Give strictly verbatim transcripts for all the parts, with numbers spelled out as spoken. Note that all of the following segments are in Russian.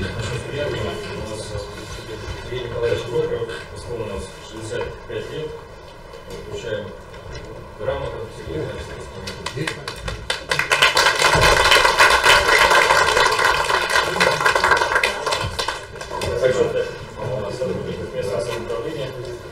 Начнем с приятного. У нас Сергей Николаевич Прохоров, у нас шестьдесят пять лет. Получаем грамоту Сергея Николаевича. Также у нас сотрудник местного самоуправления.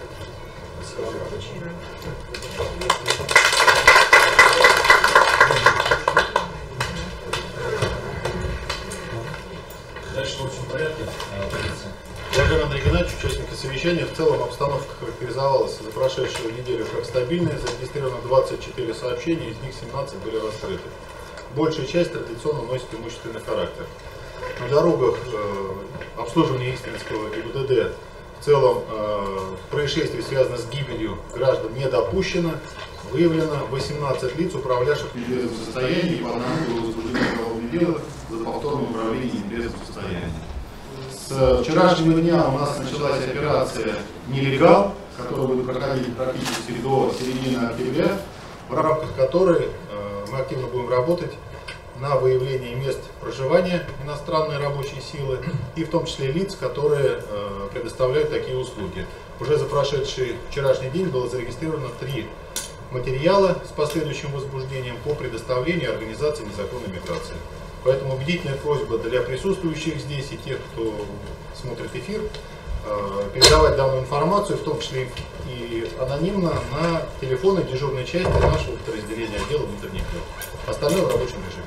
Дальше в общем порядке. Владимир Андрей Геннадьевич, участники совещания. В целом обстановка характеризовалась за прошедшую неделю как стабильная. Зарегистрировано двадцать четыре сообщения, из них семнадцать были раскрыты. Большая часть традиционно носит имущественный характер. На дорогах э, обслуживания Истринского ГИБДД в целом э, происшествий, связанных с гибелью граждан, не допущено. Выявлено восемнадцать лиц, управлявших в нетрезвом состоянии, по одному было возбуждено уголовное дело за повторное управление в нетрезвом состоянии. С вчерашнего дня у нас началась операция «Нелегал», которая будет проходить практически до середины октября, в рамках которой э, мы активно будем работать на выявление мест проживания иностранной рабочей силы и в том числе лиц, которые э, предоставляют такие услуги. Уже за прошедший вчерашний день было зарегистрировано три материала с последующим возбуждением по предоставлению и организации незаконной миграции. Поэтому убедительная просьба для присутствующих здесь и тех, кто смотрит эфир, э, передавать данную информацию, в том числе и анонимно, на телефоны дежурной части нашего подразделения отдела внутренних дел. Остальное в рабочем режиме.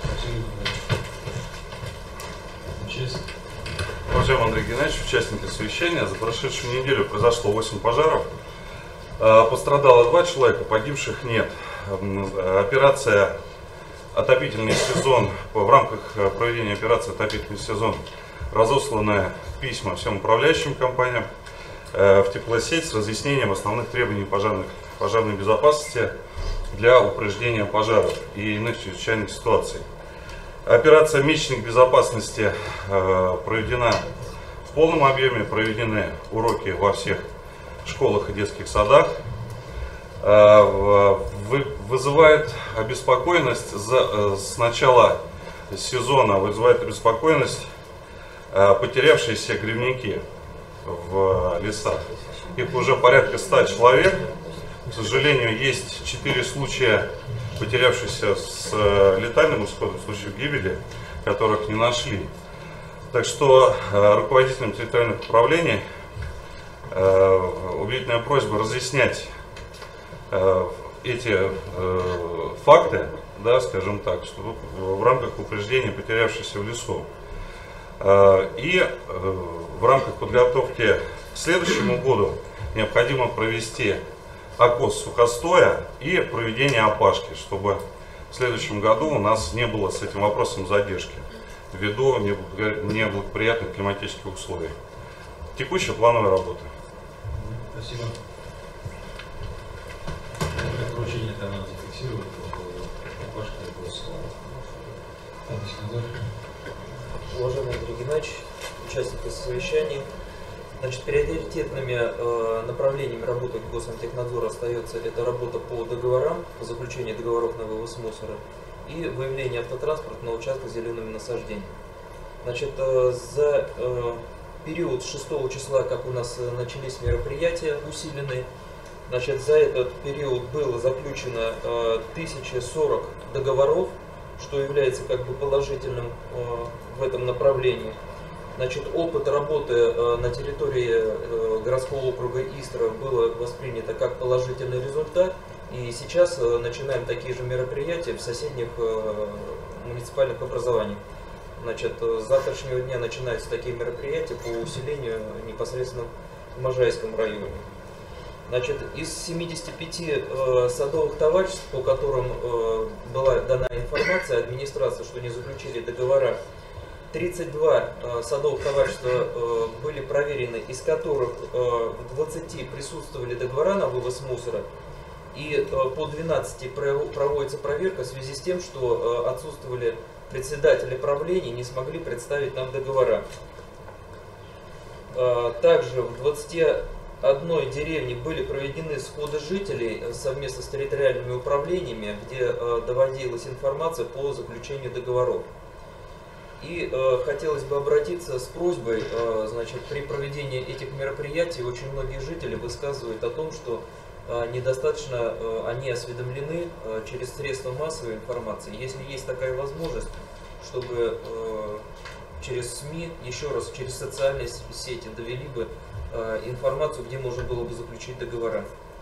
Уважаемый Андрей Геннадьевич, участники совещания, за прошедшую неделю произошло восемь пожаров. Пострадало два человека, погибших нет. Операция «Отопительный сезон», в рамках проведения операции «Отопительный сезон» разосланы письма всем управляющим компаниям в теплосеть с разъяснением основных требований пожарных, пожарной безопасности для упреждения пожаров и иных чрезвычайных ситуаций. Операция «Мечник безопасности» проведена в полном объеме, проведены уроки во всех школах и детских садах. Вызывает обеспокоенность с начала сезона, вызывает обеспокоенность потерявшиеся грибники в лесах. Их уже порядка ста человек. К сожалению, есть четыре случая потерявшихся с летальным исходом, случаев гибели, которых не нашли. Так что руководителям территориальных управлений убедительная просьба разъяснять эти факты, да, скажем так, что в рамках упреждения потерявшихся в лесу. И в рамках подготовки к следующему году необходимо провести окос сухостоя и проведение опашки, чтобы в следующем году у нас не было с этим вопросом задержки ввиду неблагоприятных климатических условий. Текущая плановая работа. Спасибо. Поручение там надо зафиксировать. Уважаемый Андрей Геннадьевич, участники совещаний, значит, приоритетными э, направлениями работы Госантехнадзора остается это работа по договорам, по заключению договоров на вывоз мусора и выявление автотранспорта на участках с зелеными насаждениями. Значит, э, за э, период с шестого числа, как у нас начались мероприятия усиленные, значит, за этот период было заключено э, тысяча сорок договоров, что является как бы положительным э, в этом направлении. Значит, опыт работы э, на территории э, городского округа Истра было воспринято как положительный результат. И сейчас э, начинаем такие же мероприятия в соседних э, муниципальных образованиях. Значит, э, с завтрашнего дня начинаются такие мероприятия по усилению непосредственно в Можайском районе. Значит, из семидесяти пяти э, садовых товариществ, по которым э, была дана информация администрации, что не заключили договора, тридцать два э, садовых товарищества э, были проверены, из которых э, в двадцати присутствовали договора на вывоз мусора, и э, по двенадцати проводится проверка в связи с тем, что э, отсутствовали председатели правлений, не смогли представить нам договора. Э, также в двадцати одной деревне были проведены сходы жителей совместно с территориальными управлениями, где э, доводилась информация по заключению договоров. И э, хотелось бы обратиться с просьбой, э, значит, при проведении этих мероприятий очень многие жители высказывают о том, что э, недостаточно э, они осведомлены э, через средства массовой информации. Если есть такая возможность, чтобы э, через СМИ, еще раз, через социальные сети довели бы э, информацию, где можно было бы заключить договора.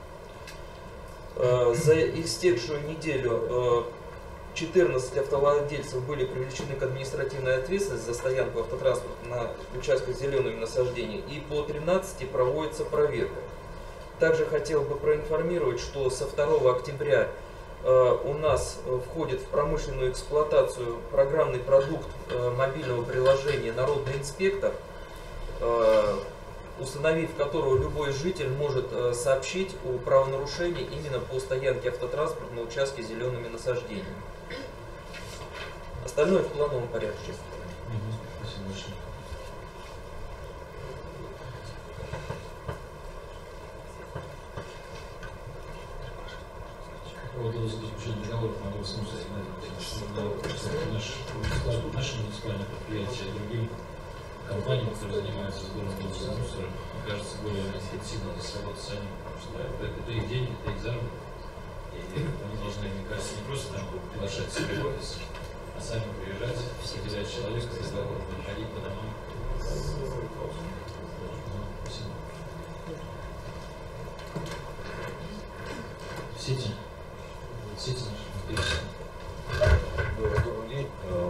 Э, за истекшую неделю э, четырнадцать автовладельцев были привлечены к административной ответственности за стоянку автотранспорта на участках с зелеными насаждениями, и по тринадцати проводится проверка. Также хотел бы проинформировать, что со второго октября э, у нас входит в промышленную эксплуатацию программный продукт э, мобильного приложения «Народный инспектор», э, установив которого любой житель может э, сообщить о правонарушении именно по стоянке автотранспорта на участке с зелеными насаждениями. Остальное в плановом порядке. Спасибо большое. По поводу заключения договоров могу вас смысить, наши муниципальные предприятия другим компаниям, которые занимаются сбором вывоза мусора, мне кажется, более эффективно здесь работать самим, потому что это, это их деньги, это их заработок. И они должны, мне кажется, не просто там приглашать себе в офис, а сами приезжать, выделять человека, договор, приходить по домам. Спасибо. Сети. Сети наши. Добрый день.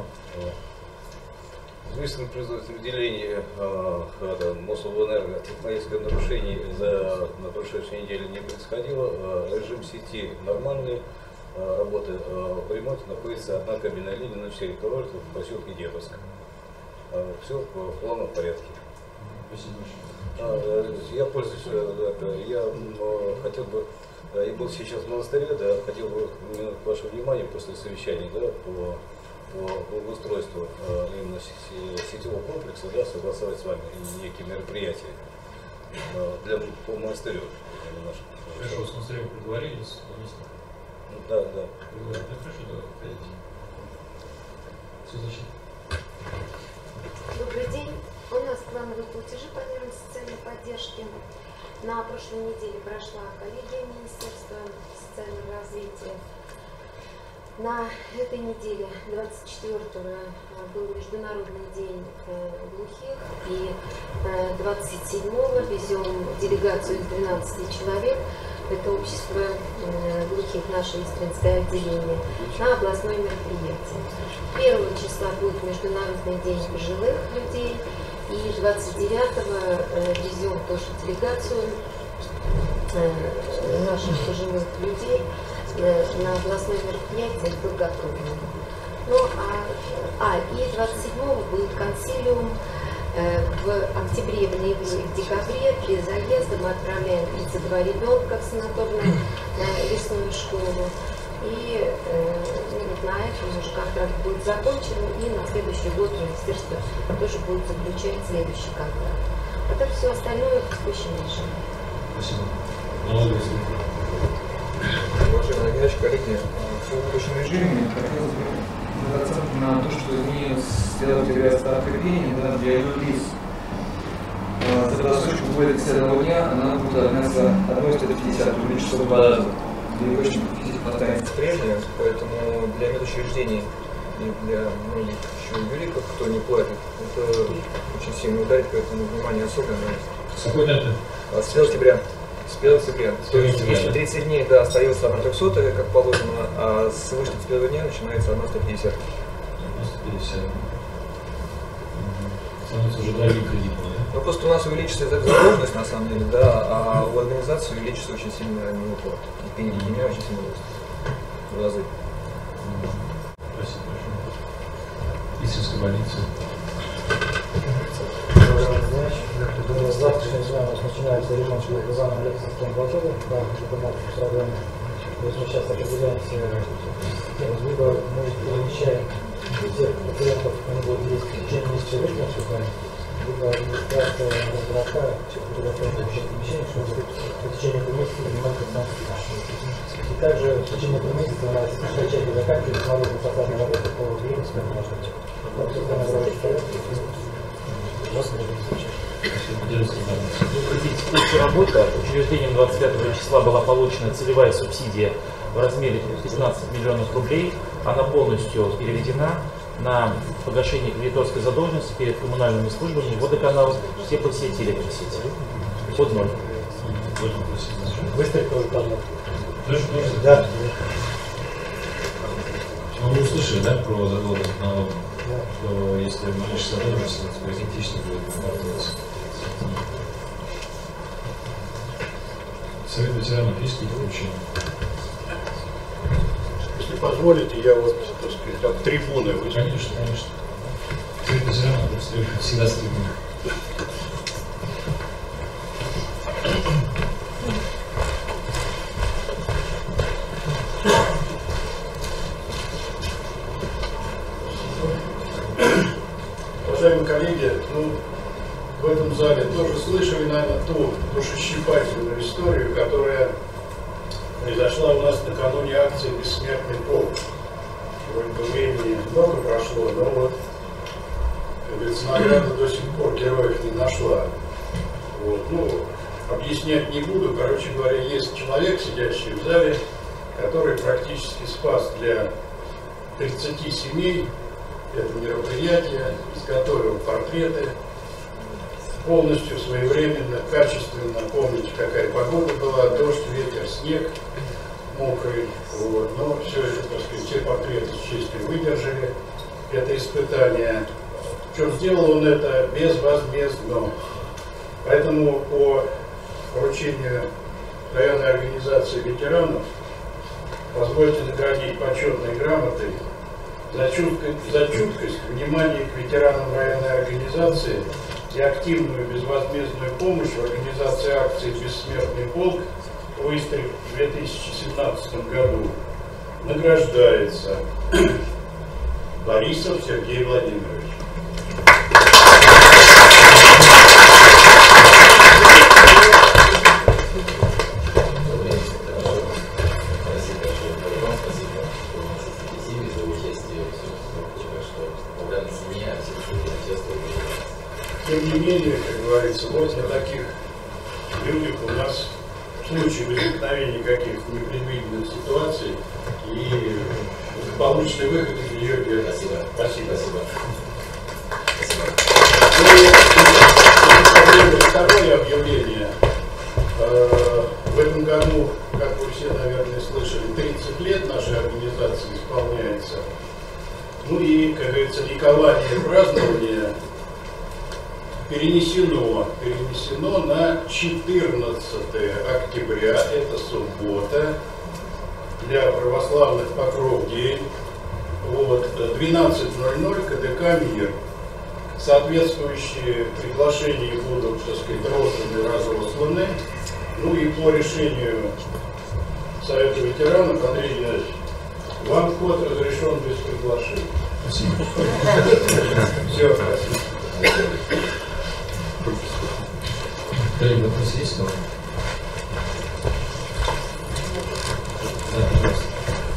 Известным производителем выделения Мособлэнерго технологическое нарушение за на прошедшей неделе не происходило. Режим сети нормальный. Работы в ремонте находится одна кабельная линия на четыре киловольта в поселке Дедовск. Все в плановом порядке. Спасибо. Я пользуюсь, я хотел бы, я был сейчас в монастыре, да, хотел бы ваше внимание после совещания, да, по, по благоустройству именно сетевого комплекса, да, согласовать с вами некие мероприятия для, по монастырю. Хорошо, с монастырем проговорились. Да, да. Да, хорошо, давай, пойдем. Все зачем? Добрый день. У нас плановые платежи по мерам социальной поддержки. На прошлой неделе прошла коллегия Министерства социального развития. На этой неделе, двадцать четвёртого, был Международный день глухих, и двадцать седьмого везем делегацию из двенадцати человек, это общество глухих, наше Истринское отделение, на областное мероприятие. первого числа будет Международный день пожилых людей, и двадцать девятого везем тоже делегацию наших пожилых людей на областное мероприятие в Долгопрудном. Ну, а, а, и двадцать седьмого будет консилиум. В октябре, в ноябре и в декабре при заезде мы отправляем тридцать два ребенка в санаторную лесную школу. И э, ну, на этом уже контракт будет закончен, и на следующий год министерство тоже будет заключать следующий контракт. А так все остальное в текущем режиме. Спасибо. Молодой. Уважаемый Геннадьевич, коллеги, в текущем режиме хотелось бы акцент на то, что изменилось следователя старых регионий, да, для юрлиц. За просрочку более тридцати одного дня она будет равняться одной сто пятьдесят, увеличится в два раза. И очень физически останется прежней, поэтому для медучреждений и для многих еще юридиков, кто не платит, это очень сильно ударит, поэтому внимание особенно. С какой даты? С первого октября. С первого октября. То есть, если тридцать дней, да, остается одна трехсотая, как положено, а с выше тридцать первого дня начинается одна сто пятьдесят. сто пятьдесят. Становится уже дорогим кредитом, да? Ну, просто у нас увеличится задолженность, на самом деле, да, а у организации увеличится очень сильно неуплата. И деньги для меня очень сильно растут. В разы. Спасибо большое. Истринская больница. С завтрашнего дня у нас начинается ремонт Казана Александрском платежа в рамках документов программы. То есть мы сейчас определяемся, либо мы замещаем всех пациентов, они будут есть в течение месяца выключиться, либо администрация городка приготовит общее помещение, чтобы в течение этого месяца принимать пациентов. И также в течение этого месяца у нас часть заканчивается народной фасадной работы по Ленинскому маршруту. Текущая работа. Учреждением двадцать пятого числа была получена целевая субсидия в размере пятнадцать миллионов рублей. Она полностью переведена на погашение кредиторской задолженности перед коммунальными службами, водоканалом, теплосети и электросети. Под ноль. Выставка выполнена. Тоже, тоже? Да. Ну, вы услышали, да, про задолженность налога? Да. Что если малейшая задолженность, то идентично будет выкладываться. Совет ветеранов есть какие-то поручения? Если позволите, я вот, так сказать, от трибуны выступлю. Конечно, конечно. Совет ветеранов всегда с трибуны. Уважаемые коллеги, ну, в этом зале тоже слышали, наверное, ту душещипательную историю, которая произошла у нас накануне акции «Бессмертный полк». Вроде бы времени много прошло, но вот, как говорится, награда до сих пор героев не нашла. Вот, ну, объяснять не буду. Короче говоря, есть человек, сидящий в зале, который практически спас для тридцати семей это мероприятие, изготовил портреты, полностью своевременно, качественно. Помните, какая погода была, дождь, ветер, снег мокрый. Вот. Но все это, так сказать, все портреты с честью выдержали это испытание. Причем сделал он это безвозмездно. Поэтому по поручению районной организации ветеранов позвольте наградить почетной грамотой за чуткость, за чуткость, внимание к ветеранам районной организации и активную безвозмездную помощь в организации акции «Бессмертный полк» в Истре в две тысячи семнадцатом году награждается Борисов Сергей Владимирович. Тем не менее, как говорится, вот на таких людях у нас в случае возникновения каких-то непредвиденных ситуаций и полученный выход из нее делать. Спасибо. Спасибо. Спасибо. Второе объявление. В этом году, как вы все, наверное, слышали, тридцать лет нашей организации исполняется. Ну и, как говорится, ликование празднования перенесено, перенесено на четырнадцатое октября, это суббота, для православных покров день, вот, двенадцать ноль ноль, КДК «Мир». Соответствующие приглашения будут, так сказать, розданы, разосланы. Ну и по решению Совета ветеранов, Андрей Геннадьевич, вам вход разрешен без приглашения. Спасибо. Все, спасибо. Коллеги, вопросы есть? Да, пожалуйста.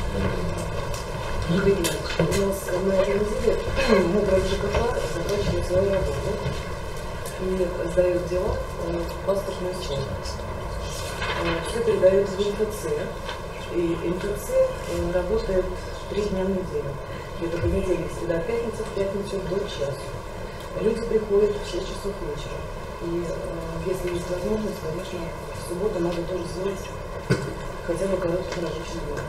Юрий Ильич, у нас на этой неделе мудрая ЖКХ заканчивает свою работу и сдает дела в паспортную службу. Все передается в МФЦ, и МФЦ работает три дня в неделю. Это понедельник, среда, пятница, в пятницу до часу. Люди приходят в шесть часов вечера. И э, если есть возможность, конечно, в субботу надо тоже сделать хотя бы короткий рабочий день.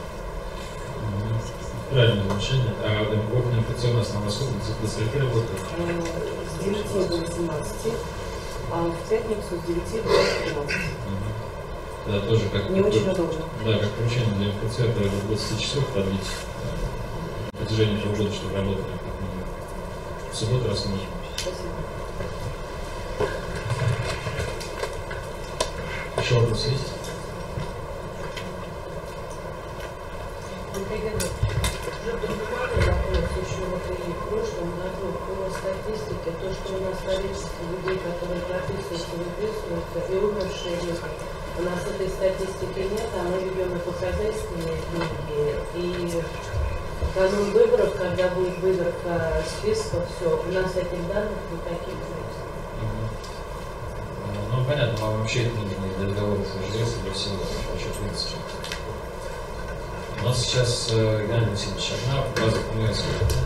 Правильное замечание. А окна инфекционная основа сколько? До скольки работает? С девяти до восемнадцати, а в пятницу с девяти до тринадцати. Да, тоже как... Не очень удобно. Да, как поручение для МФЦ, это до двадцати часов продлить на протяжении полгода, чтобы работали как минимум. В субботу раз в неделю. Спасибо. Еще вопрос есть? Уже поднимали вопрос еще вот и в прошлом году по статистике, то, что у нас количество людей, которые прописываются, выписываются и умершие люди. У нас этой статистики нет, а мы ведем и по хозяйственные книги, и канун выборов, когда будет выборка списков, все, у нас этих данных никаких нет. Ну, понятно, вам вообще это нужно для договора с ЖС и для всего, вообще, в принципе. У нас сейчас э, Геннадий Васильевич, одна база КМС.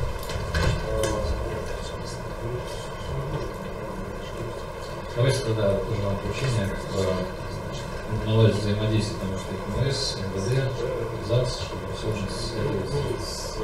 Давайте тогда тоже вам поручение э, наладить взаимодействие, потому что и КМС, МВД, ЗАГС, чтобы все уже следовалось.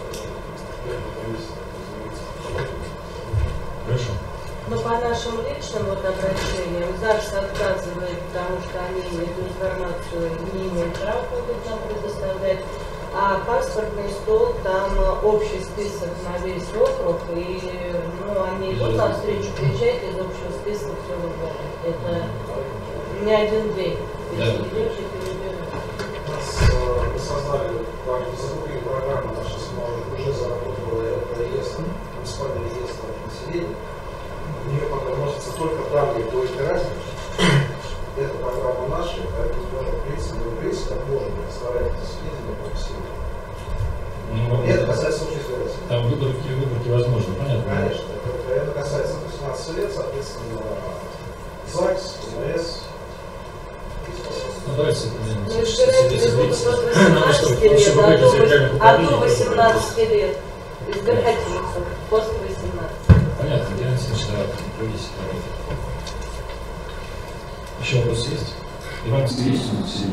Хорошо. Но по нашим личным вот обращениям ЗАГС отказывает, потому что они эту информацию не имеют права нам предоставлять. А паспортный стол, там общий список на весь округ, и ну, они идут навстречу, приезжайте из общего списка, все выбирают. Это не один день. Пересидевший перебирают. У нас мы создали закупили программу, наша СМА уже заработала реестр, муниципальный реестр населения. В нее пока вносятся только данные по избирателям. Это программа наша, поэтому можно, в принципе, мы в принципе можем представлять эти сведения по всему. Ну, это касается общей избирателей. Там выборки, выборки возможны, понятно? Конечно. Это, это касается восемнадцати лет, соответственно, ЗАГС, МС. Ну, давайте Ну, избиратели будут от восемнадцати лет, а до восемнадцати лет. Избирательницам после восемнадцати. Понятно, Геннадий Васильевич, давай, проведите работу. Еще вопрос есть? Иван Сергеевич,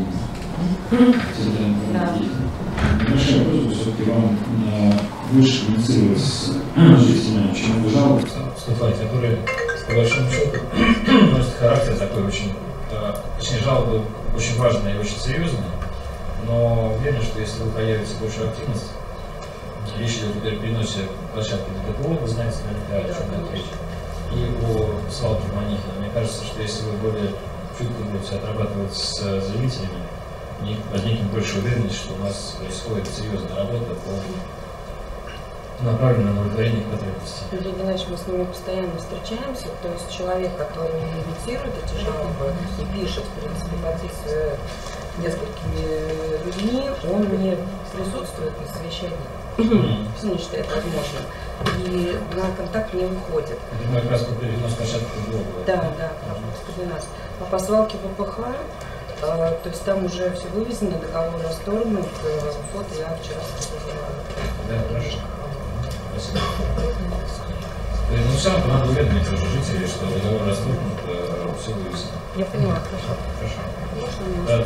Да. Большой вопрос, все-таки вам больше коммуницировать с жителями, чем вы жалуетесь. Вступать, которые, по большому счету, носят характер такой очень, точнее, жалобы очень важные и очень серьезные, но уверен, что если вы проявите большую активность, речь идет о переносе площадки на ГПО, вы знаете наверняка, о чем идет речь, и о свалке в Манихино. Мне кажется, что если вы более чутко будете отрабатывать с заявителями, возникнет больше уверенность, что у нас происходит серьезная работа по направленному на удовлетворение их потребностей. Юрий Геннадьевич, мы с ними постоянно встречаемся, то есть человек, который инициирует эти жалобы и пишет, в принципе, подписывая несколькими людьми, он не присутствует на совещании. Все не считает возможным. И на контакт не выходит. Это мы как раз перенос площадки в блок. Да, да, двенадцать. А по свалке ВПХ, а, то есть там уже все вывезено, договор расторгнут, фото я вчера сказала. Да, хорошо. Спасибо. Ну, все равно надо уведомить уже жителей, что договор расторгнут, все вывезено. Я поняла, хорошо. Хорошо. Можно Да,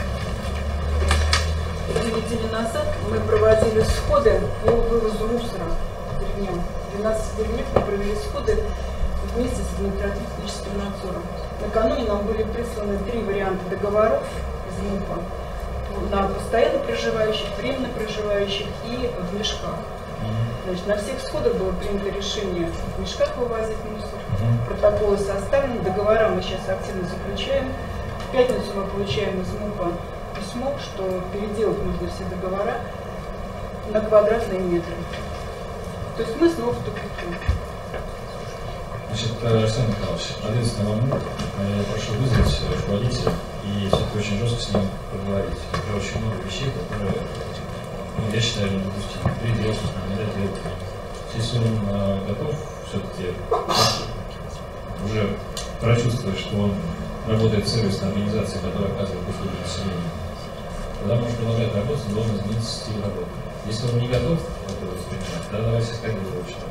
Две недели назад мы проводили сходы по вывозу мусора в деревням. двенадцать деревнях мы провели сходы вместе с административно-техническим надзором. Накануне нам были присланы три варианта договоров из МУПа на постоянно проживающих, временно проживающих и в мешках. Значит, на всех сходах было принято решение в мешках вывозить мусор. Протоколы составлены, договора мы сейчас активно заключаем. В пятницу мы получаем из МУПа письмо, что переделать нужно все договора на квадратные метры. То есть мы снова в тупике. Значит, Александр Михайлович, ответственно вам я прошу вызвать руководителя и все-таки очень жестко с ним поговорить. Уже очень много вещей, которые, ну, я считаю, недопустимы. Переделать, не доделать. Если он э, готов все-таки уже прочувствовать, что он работает в сервисной организации, которая оказывает услуги населению, тогда может продолжать работать, но должен изменить стиль работы. Если он не готов это воспринимать, тогда давайте искать другого человека.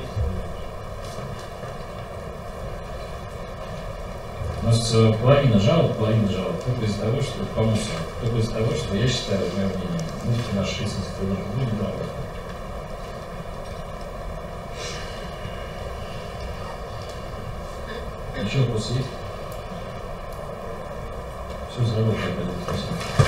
У нас половина жалоб, половина жалоб только из-за того, что по мусору, только из-за того, что я считаю, мое мнение, муфти наши институты не правы. Еще вопросы есть? Все, заработали, спасибо.